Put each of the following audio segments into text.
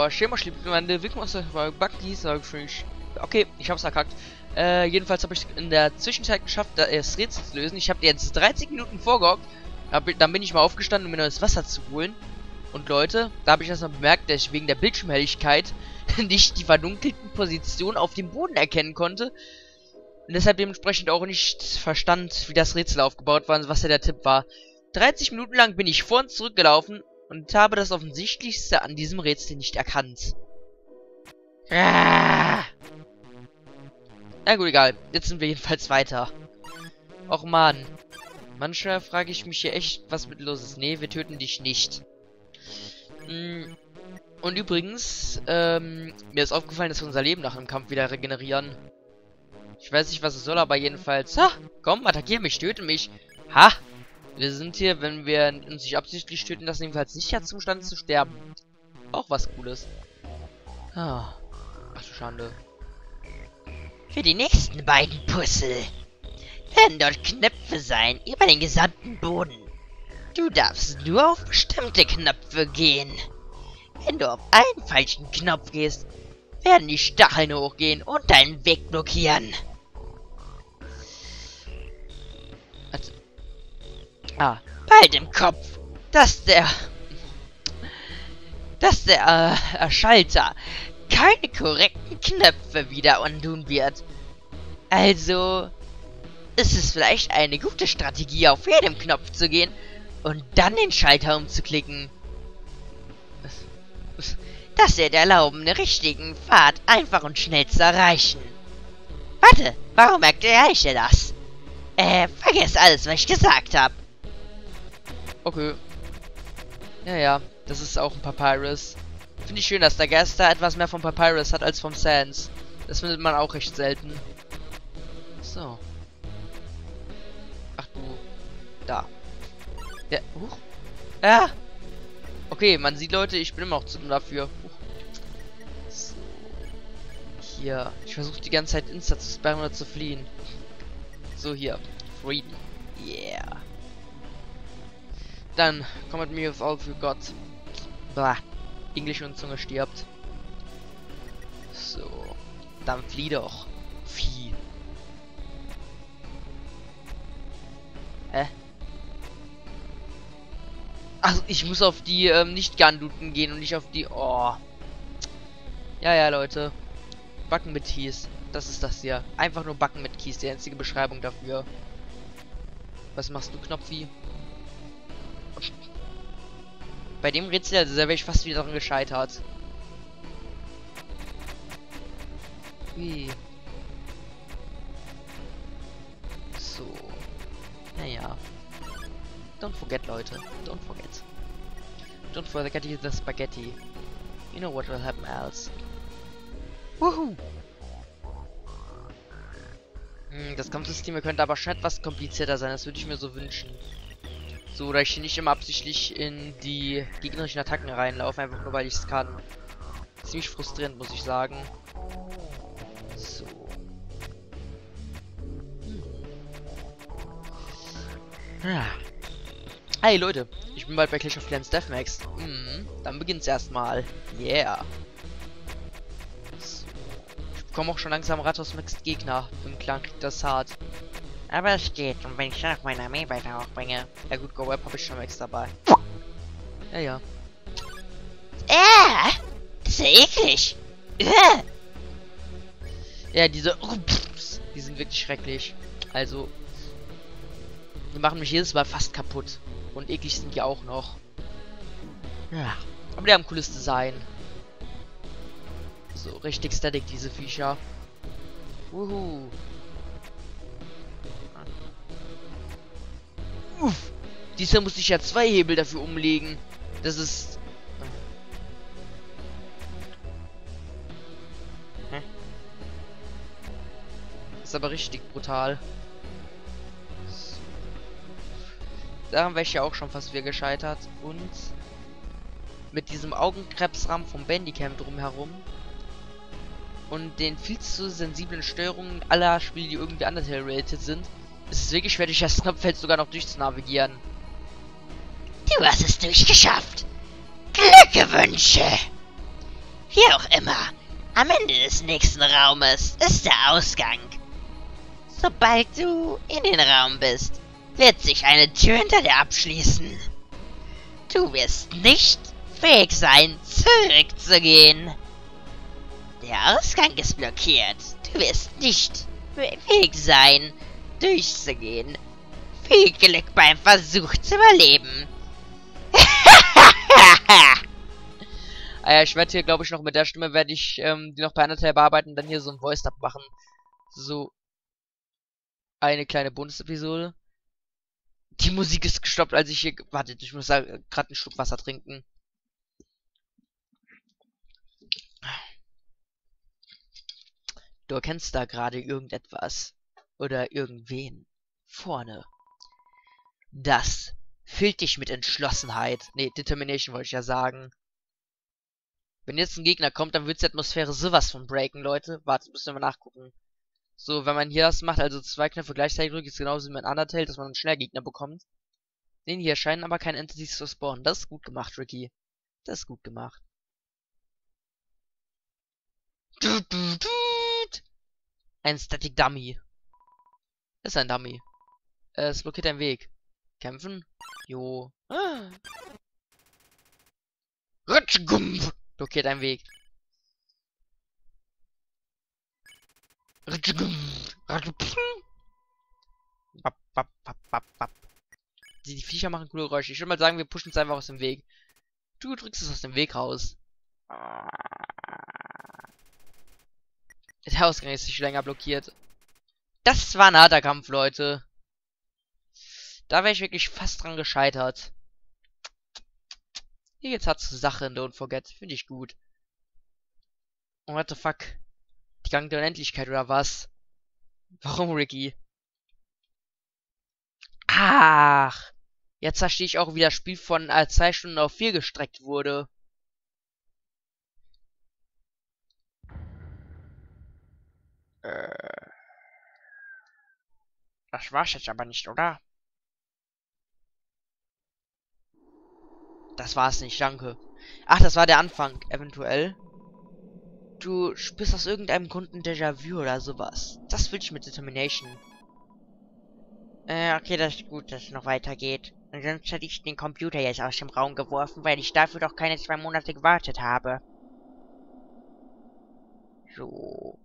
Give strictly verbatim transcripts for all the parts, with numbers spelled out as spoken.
Ja, Schema schlägt meine Wegmaster bei Buggy, sag ich. Okay, ich hab's verkackt. Äh, jedenfalls habe ich in der Zwischenzeit geschafft, das Rätsel zu lösen. Ich habe jetzt dreißig Minuten vorgehockt. Dann bin ich mal aufgestanden, um mir neues Wasser zu holen. Und Leute, da habe ich erstmal bemerkt, dass ich wegen der Bildschirmhelligkeit nicht die verdunkelten Positionen auf dem Boden erkennen konnte. Und deshalb dementsprechend auch nicht verstand, wie das Rätsel aufgebaut war und was ja der Tipp war. dreißig Minuten lang bin ich vor und zurück gelaufen und habe das Offensichtlichste an diesem Rätsel nicht erkannt. Ah. Na gut, egal. Jetzt sind wir jedenfalls weiter. Och man. Manchmal frage ich mich hier echt, was mit los ist. Nee, wir töten dich nicht. Mm. Und übrigens, ähm, mir ist aufgefallen, dass wir unser Leben nach dem Kampf wieder regenerieren. Ich weiß nicht, was es soll, aber jedenfalls... Ha! Komm, attackiere mich, töte mich. Ha! Wir sind hier, wenn wir uns nicht absichtlich töten lassen, jedenfalls nicht ja zustande zu sterben. Auch was Cooles. Ah. Ach du Schande. Für die nächsten beiden Puzzle werden dort Knöpfe sein über den gesamten Boden. Du darfst nur auf bestimmte Knöpfe gehen. Wenn du auf einen falschen Knopf gehst, werden die Stacheln hochgehen und deinen Weg blockieren. Also. Ah, bald im Kopf, dass der... dass der äh, Schalter keine korrekten Knöpfe wieder untun wird. Also ist es vielleicht eine gute Strategie, auf jedem Knopf zu gehen und dann den Schalter umzuklicken. Das wird erlauben, den richtigen Pfad einfach und schnell zu erreichen. Warte, warum erkläre ich dir das? Äh, vergiss alles, was ich gesagt habe. Okay. Ja, ja, das ist auch ein Papyrus. Finde ich schön, dass der Gaster etwas mehr vom Papyrus hat als vom Sans. Das findet man auch recht selten. So. Ach du. Da. Ja. Huch. Ah! Okay, man sieht, Leute, ich bin immer auch zu dumm dafür. Huch. So. Hier. Ich versuche die ganze Zeit Insta zu spammen oder zu fliehen. So, hier. Freedom. Yeah. Dann, komm mit mir with all for God. Blah. Englisch und Zunge stirbt. So. Dann flieh doch. Vieh. Hä? Ach, ich muss auf die ähm, Nicht-Ganduten gehen und nicht auf die... Oh. Ja, ja, Leute. Backen mit Kies. Das ist das hier. Einfach nur Backen mit Kies. Die einzige Beschreibung dafür. Was machst du, Knopfi? Bei dem Rätsel, also, da wäre ich fast wieder daran gescheitert. Ui. So. Naja. Don't forget, Leute. Don't forget. Don't forget the spaghetti. You know what will happen else. Woohoo! Hm, das Kampfsystem könnte aber schon etwas komplizierter sein. Das würde ich mir so wünschen. So, da ich hier nicht immer absichtlich in die gegnerischen Attacken reinlaufe, einfach nur weil ich es kann. Ziemlich frustrierend, muss ich sagen. So. Hm. Ja. Hey Leute, ich bin bald bei Clash of Clans Deathmatch. Hm, dann beginnt's erstmal. Yeah. So. Ich bekomme auch schon langsam Rathaus Mixed Gegner. Im Clan kriegt das hart. Aber es geht, und wenn ich dann noch meine Armee weiter hochbringe. Ja gut, Go Web habe ich schon Max dabei. Ja, ja. Äh, das ist ja eklig. Äh. Ja, diese... Die sind wirklich schrecklich. Also... Die machen mich jedes Mal fast kaputt. Und eklig sind die auch noch. Ja. Aber die haben ein cooles Design. So, richtig static, diese Viecher. Wuhu. Uff. Diesmal musste ich ja zwei Hebel dafür umlegen. Das ist... Hä? Das ist aber richtig brutal. So. Daran wäre ich ja auch schon fast wieder gescheitert. Und mit diesem Augenkrebsrahmen vom Bandicam drumherum und den viel zu sensiblen Steuerungen aller Spiele, die irgendwie Undertale-related sind, ist es wirklich schwer, durch das Knopffeld sogar noch durchzunavigieren. Du hast es durchgeschafft. Glückwünsche. Wie auch immer, am Ende des nächsten Raumes ist der Ausgang. Sobald du in den Raum bist, wird sich eine Tür hinter dir abschließen. Du wirst nicht fähig sein, zurückzugehen. Der Ausgang ist blockiert. Du wirst nicht fähig sein, durchzugehen. Viel Glück beim Versuch zu überleben. Ah ja, ich werde hier, glaube ich, noch mit der Stimme werde ich ähm, die noch bei Undertale bearbeiten und dann hier so ein Voice-Up machen. So eine kleine Bonus-Episode. Die Musik ist gestoppt, als ich hier... Wartet, ich muss gerade einen Schluck Wasser trinken. Du erkennst da gerade irgendetwas. Oder irgendwen. Vorne. Das füllt dich mit Entschlossenheit. Ne, Determination wollte ich ja sagen. Wenn jetzt ein Gegner kommt, dann wird die Atmosphäre sowas von breaken, Leute. Warte, müssen wir mal nachgucken. So, wenn man hier das macht, also zwei Knöpfe gleichzeitig drückt, ist genauso wie mit Undertale, dass man einen Schnellgegner bekommt. Ne, hier scheinen aber keine Entities zu spawnen. Das ist gut gemacht, Ricky. Das ist gut gemacht. Ein Static Dummy. Das ist ein Dummy. Äh, es blockiert einen Weg. Kämpfen? Jo. Ah. Blockiert einen Weg. Die Viecher machen coole Geräusche. Ich würde mal sagen, wir pushen es einfach aus dem Weg. Du drückst es aus dem Weg raus. Der Ausgang ist nicht länger blockiert. Das war ein harter Kampf, Leute. Da wäre ich wirklich fast dran gescheitert. Hier geht's hart zur Sache in Don't Forget. Finde ich gut. Oh, what the fuck? Die Gang der Unendlichkeit oder was? Warum, Ricky? Ach. Jetzt verstehe ich auch, wie das Spiel von äh, zwei Stunden auf vier gestreckt wurde. Äh. Das war's jetzt aber nicht, oder? Das war's nicht, danke. Ach, das war der Anfang, eventuell. Du spürst aus irgendeinem Grund ein Déjà-vu oder sowas. Das will ich mit Determination. Äh, okay, das ist gut, dass es noch weitergeht. Und sonst hätte ich den Computer jetzt aus dem Raum geworfen, weil ich dafür doch keine zwei Monate gewartet habe. So.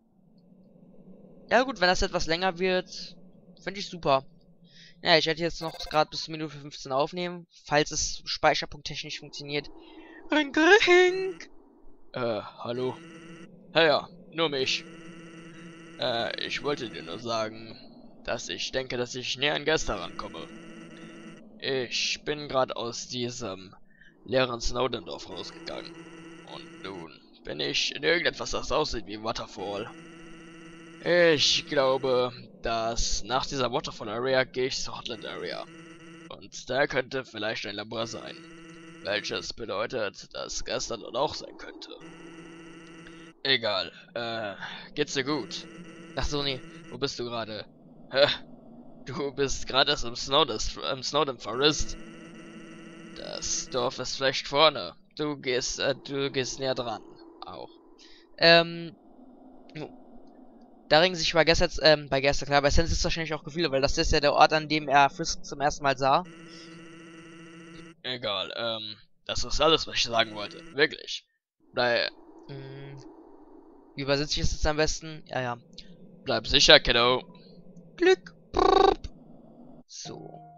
Ja gut, wenn das etwas länger wird, finde ich super. Ja, ich werde jetzt noch gerade bis Minute fünfzehn aufnehmen, falls es speicherpunkttechnisch funktioniert. Ring, ring. Äh, hallo. Ja, ja, nur mich. Äh, ich wollte dir nur sagen, dass ich denke, dass ich näher an Geister rankomme. Ich bin gerade aus diesem leeren Snowdendorf rausgegangen. Und nun bin ich in irgendetwas, das aussieht wie Waterfall. Ich glaube, dass nach dieser Waterfall Area gehe ich zur Hotland Area. Und da könnte vielleicht ein Labor sein. Welches bedeutet, dass Geister dort auch sein könnte. Egal, äh, geht's dir gut? Ach so, nee, wo bist du gerade? Hä? Du bist gerade erst im Snowden, im Snowden Forest. Das Dorf ist vielleicht vorne. Du gehst, äh, du gehst näher dran. Auch. Ähm, da regen sich bei Geister, ähm, bei Geister, klar, bei Sense ist wahrscheinlich auch Gefühle, weil das ist ja der Ort, an dem er Frisk zum ersten Mal sah. Egal, ähm, das ist alles, was ich sagen wollte. Wirklich. Bleib, mh, wie übersetze ich es jetzt am besten? Ja, ja. Bleib sicher, Kiddo. Glück. So.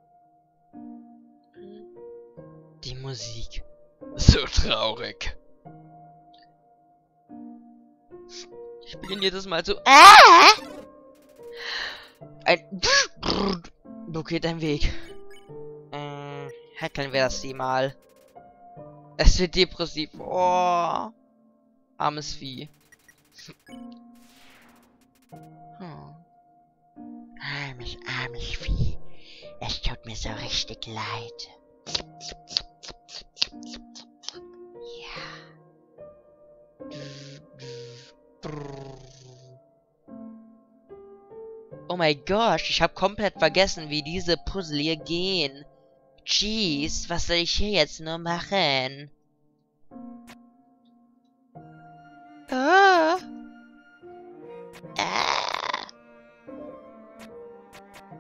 Die Musik. So traurig. Ich beginne jedes Mal zu... Ah! Ein... blockiert ein Weg. Äh, hackeln wir das die mal. Es wird depressiv. Oh. Armes Vieh. Hm. Armes, armes Vieh. Es tut mir so richtig leid. Ja. Oh mein Gott, ich habe komplett vergessen, wie diese Puzzle hier gehen. Jeez, was soll ich hier jetzt nur machen?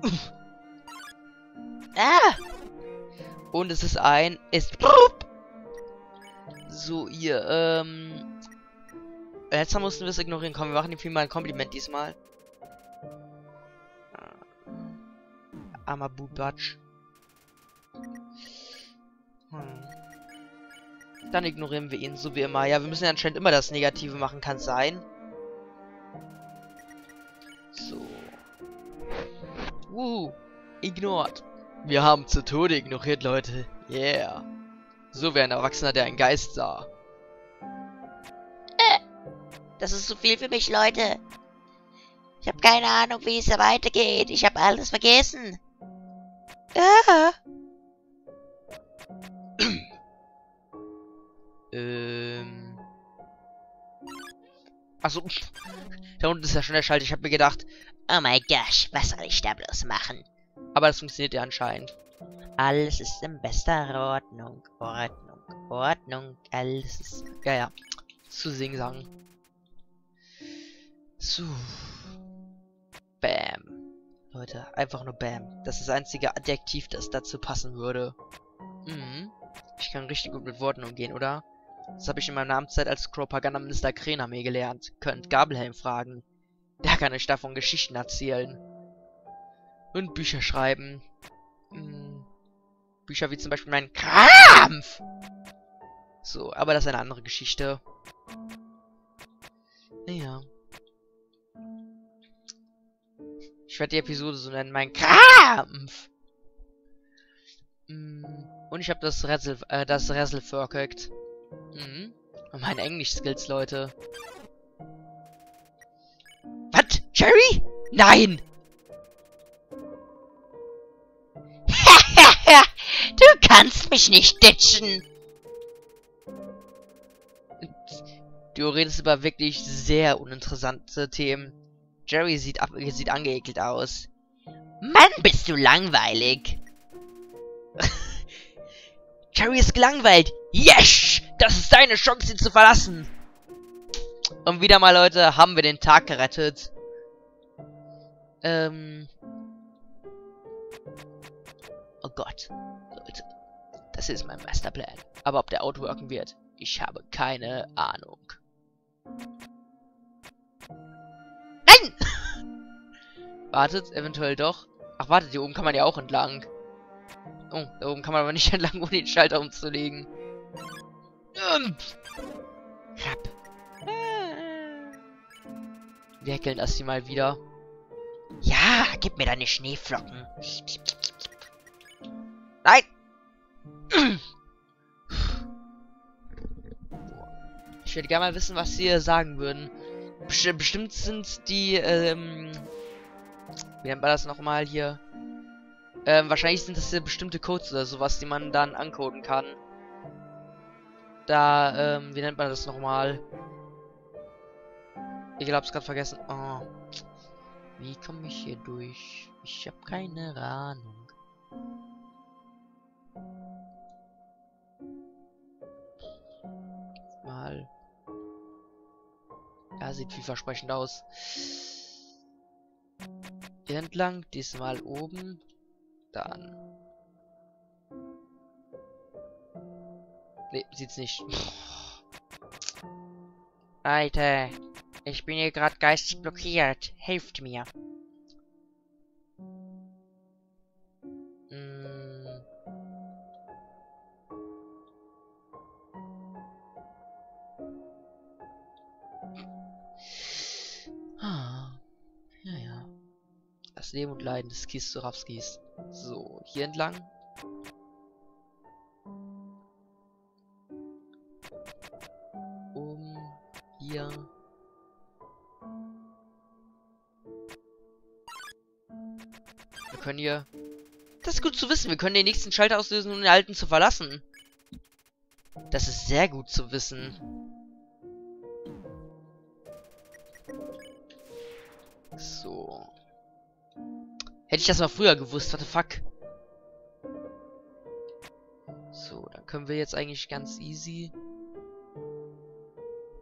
Ah! Und es ist ein... Ist... So, ihr, ähm... Jetzt mussten wir es ignorieren. Komm, wir machen ihm viel mal ein Kompliment diesmal. Armer Bubatsch. Hm. Dann ignorieren wir ihn, so wie immer. Ja, wir müssen ja anscheinend immer das Negative machen, kann es sein. So. Uh, ignoriert. Wir haben zu Tode ignoriert, Leute. Yeah. So wie ein Erwachsener, der einen Geist sah. Äh, das ist zu viel für mich, Leute. Ich habe keine Ahnung, wie es da weitergeht. Ich habe alles vergessen. Ah. ähm. Achso. Da unten ist ja schon der Schalter. Ich habe mir gedacht. Oh mein Gosh, was soll ich da bloß machen? Aber das funktioniert ja anscheinend. Alles ist in bester Ordnung. Ordnung. Ordnung. Alles ist... Ja, ja. Zu singen sagen. So. Bam. Leute, einfach nur Bam. Das ist das einzige Adjektiv, das dazu passen würde. Mhm. Ich kann richtig gut mit Worten umgehen, oder? Das habe ich in meiner Amtszeit als Propagandaminister Krenarmee gelernt. Könnt Gabelhelm fragen. Der kann euch davon Geschichten erzählen. Und Bücher schreiben. Hm. Bücher wie zum Beispiel mein Kampf. So, aber das ist eine andere Geschichte. Naja. Ich werde die Episode so nennen, mein Kampf. Hm. Und ich habe das Rätsel, äh, das Rätsel verkackt. Mhm. Und meine Englisch-Skills, Leute. Was? Jerry? Nein! Du kannst mich nicht ditchen. Du redest über wirklich sehr uninteressante Themen. Jerry sieht, ab sieht angeekelt aus. Mann, bist du langweilig. Jerry ist gelangweilt. Yes! Das ist deine Chance, ihn zu verlassen. Und wieder mal, Leute, haben wir den Tag gerettet. Ähm... Oh Gott. Leute. Das ist mein Masterplan. Aber ob der outworken wird, ich habe keine Ahnung. Nein! Wartet, eventuell doch. Ach, wartet, hier oben kann man ja auch entlang. Oh, da oben kann man aber nicht entlang, ohne den Schalter umzulegen. Ähm. Rapp. Wir hackeln das hier mal wieder. Ja, gib mir deine Schneeflocken. Nein! Ich würde gerne mal wissen, was sie sagen würden. Best bestimmt sind die, ähm... wie nennt man das nochmal hier? Ähm, wahrscheinlich sind das ja bestimmte Codes oder sowas, die man dann ancoden kann. Da, ähm, wie nennt man das nochmal? Ich hab's gerade vergessen. Oh. Wie komme ich hier durch? Ich habe keine Ahnung. Mal. Ja, sieht vielversprechend aus. Hier entlang, diesmal oben. Dann. Ne, sieht's nicht. Alter, ich bin hier gerade geistig blockiert. Helft mir. Mm. Ah. Ja, ja. Das Leben und Leiden des Kies-Zurawskis. So, hier entlang. Um, hier. Wir können hier... Das ist gut zu wissen. Wir können den nächsten Schalter auslösen, um den alten zu verlassen. Das ist sehr gut zu wissen. So. Hätte ich das mal früher gewusst, what the fuck. So, dann können wir jetzt eigentlich ganz easy.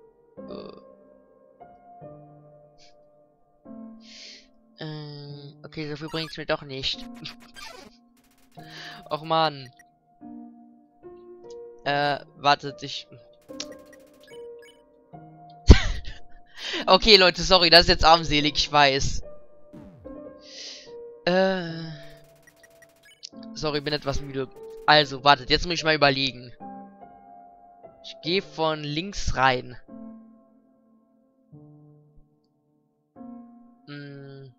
Äh. Äh, Okay, so viel bringt's mir doch nicht. Och man. Äh, wartet, ich... Okay, Leute, sorry, das ist jetzt armselig, ich weiß. Äh... Sorry, bin etwas müde. Also, wartet, jetzt muss ich mal überlegen. Ich gehe von links rein. Hm.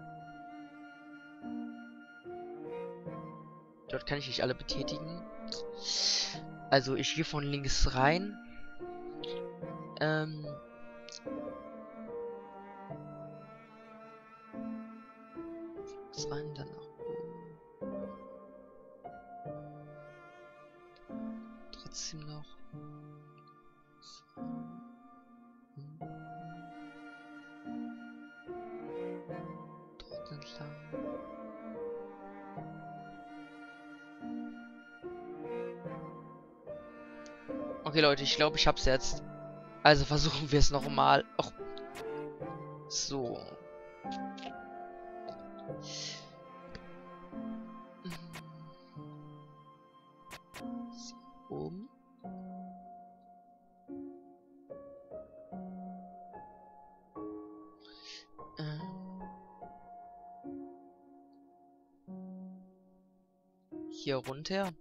Dort kann ich nicht alle betätigen. Also, ich gehe von links rein. Ähm... rein, dann nach oben. Trotzdem noch. So. Dort entlang. Okay, Leute, ich glaube, ich hab's jetzt. Also versuchen wir es nochmal. So. Oben. Ähm. Hier runter.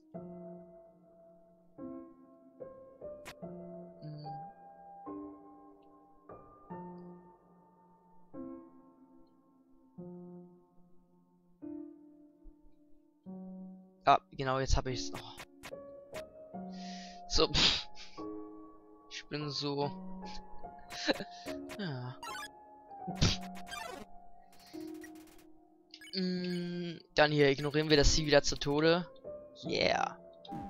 Ah, genau, jetzt habe ich es. Oh. So. Ich bin so. Ja. Mm, dann hier ignorieren wir das Ziel wieder zu Tode. Yeah.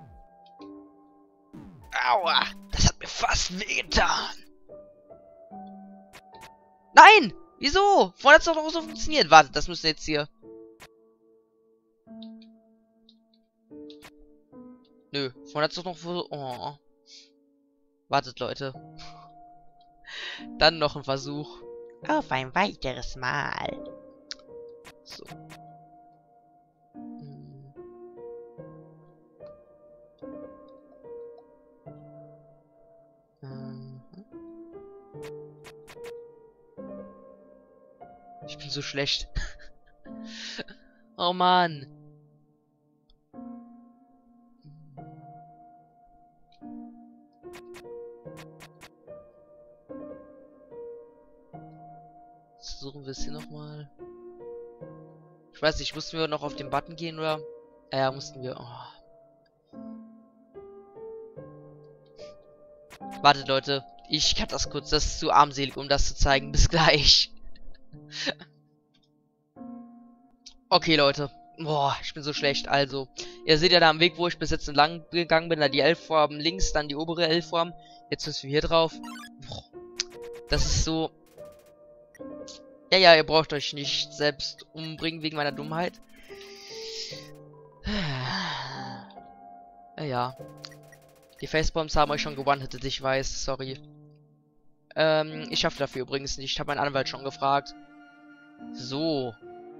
Aua, das hat mir fast wehgetan. Nein! Wieso? Vorhin hat es doch noch so funktioniert. Wartet, das müsste jetzt hier. Nö, vorhin hat es doch noch so. Oh. Wartet, Leute. Dann noch ein Versuch. Auf ein weiteres Mal. So. Hm. Mhm. Ich bin so schlecht. Oh Mann. Versuchen wir es hier nochmal. Ich weiß nicht, mussten wir noch auf den Button gehen oder? Ja, äh, mussten wir. Oh. Wartet, Leute. Ich cut das kurz. Das ist zu armselig, um das zu zeigen. Bis gleich. Okay, Leute. Boah, ich bin so schlecht. Also, ihr seht ja da am Weg, wo ich bis jetzt entlang gegangen bin, da die L-Form links, dann die obere L-Form. Jetzt müssen wir hier drauf. Boah. Das ist so... Ja, ja, ihr braucht euch nicht selbst umbringen wegen meiner Dummheit. Ja, ja. Die Facepalms haben euch schon gewonnen-hittet, ich weiß, sorry. Ähm, ich schaffe dafür übrigens nicht. Ich habe meinen Anwalt schon gefragt. So.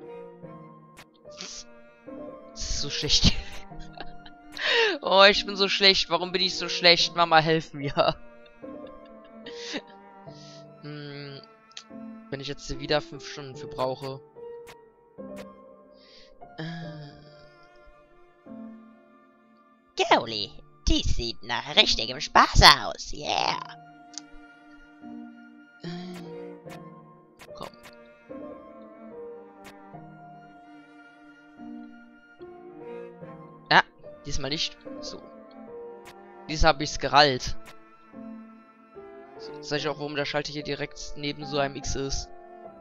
Das ist so schlecht. Oh, ich bin so schlecht. Warum bin ich so schlecht? Mama, helf mir. hm. Wenn ich jetzt wieder fünf Stunden für brauche. Äh. Goli, dies sieht nach richtigem Spaß aus. Yeah. Äh. Komm. Ja, diesmal nicht. So. Diesmal habe ich es gerallt. So, jetzt weiß ich auch, warum der Schalter hier direkt neben so einem X ist.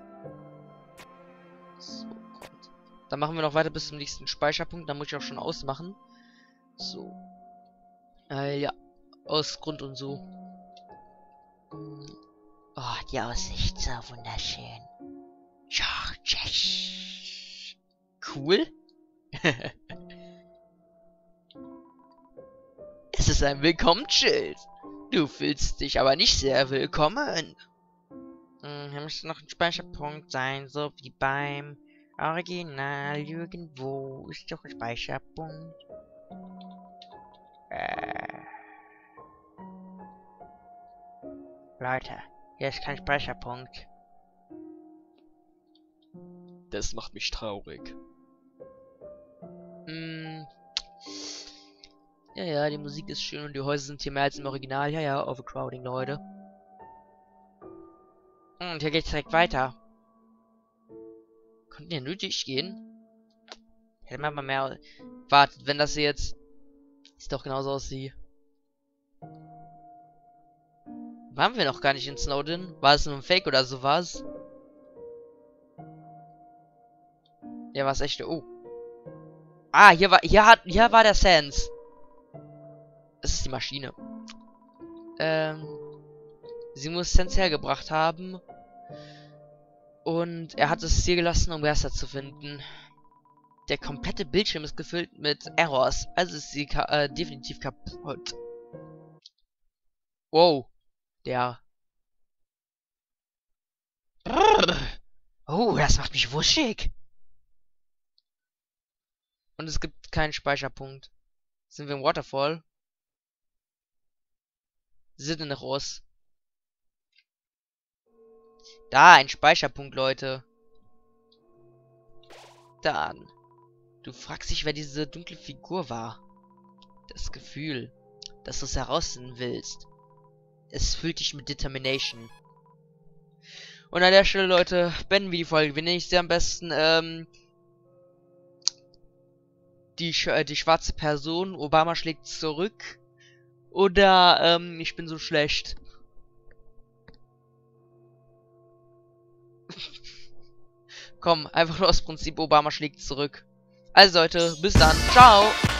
So, kommt. Dann machen wir noch weiter bis zum nächsten Speicherpunkt. Dann muss ich auch schon ausmachen. So. Äh, ja. Aus Grund und so. Oh, die Aussicht so wunderschön. Cool. Es ist ein Willkommen-Schild. Du fühlst dich aber nicht sehr willkommen. Hm, hier müsste noch ein Speicherpunkt sein, so wie beim Original, irgendwo ist doch ein Speicherpunkt. Äh. Leute, hier ist kein Speicherpunkt. Das macht mich traurig. Mm. Ja, ja, die Musik ist schön und die Häuser sind hier mehr als im Original. Ja, ja, Overcrowding, Leute. Und hier geht's direkt weiter. Konnten ja nötig gehen. Hätte man mal mehr... Wartet, wenn das hier jetzt... Sieht doch genauso aus wie... Waren wir noch gar nicht in Snowden? War es nur ein Fake oder sowas? Ja, war es echt... Oh. Ah, hier war... Hier hat... Hier war der Sans. Das ist die Maschine. Ähm... Sie muss Sans hergebracht haben. Und er hat es hier gelassen, um Geister zu finden. Der komplette Bildschirm ist gefüllt mit Errors. Also ist sie ka äh, definitiv kaputt. Wow. Der. Oh, das macht mich wuschig. Und es gibt keinen Speicherpunkt. Sind wir im Waterfall? Sind in Ross. Da, ein Speicherpunkt, Leute. Dann. Du fragst dich, wer diese dunkle Figur war. Das Gefühl, dass du es herausfinden willst. Es füllt dich mit Determination. Und an der Stelle, Leute, beenden wir die Folge. Wenn ich sie am besten, ähm... Die, sch äh, die schwarze Person, Obama schlägt zurück. Oder, ähm, ich bin so schlecht. Komm, einfach nur aus Prinzip, Obama schlägt zurück. Also Leute, bis dann. Ciao.